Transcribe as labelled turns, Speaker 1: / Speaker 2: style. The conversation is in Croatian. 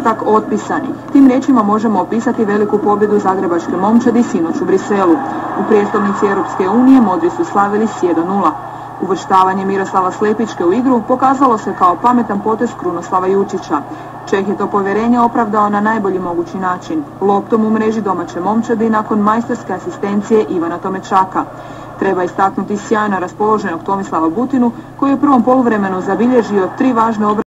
Speaker 1: ostatak otpisanih. Tim riječima možemo opisati veliku pobjedu zagrebačke momčadi sinoć u Briselu. U prijestolnici Europske unije modri su slavili s 1:0. Uvrštavanje Miroslava Slepićke u igru pokazalo se kao pametan potez Krunoslava Jučića. Čeh je to povjerenje opravdao na najbolji mogući način, loptom u mreži domaće momčadi nakon majstorske asistencije Ivana Tomečaka. Treba istaknuti sjajno raspoloženog Tomislava Butinu koji je u prvom poluvremenu zabilježio 3 važne obrane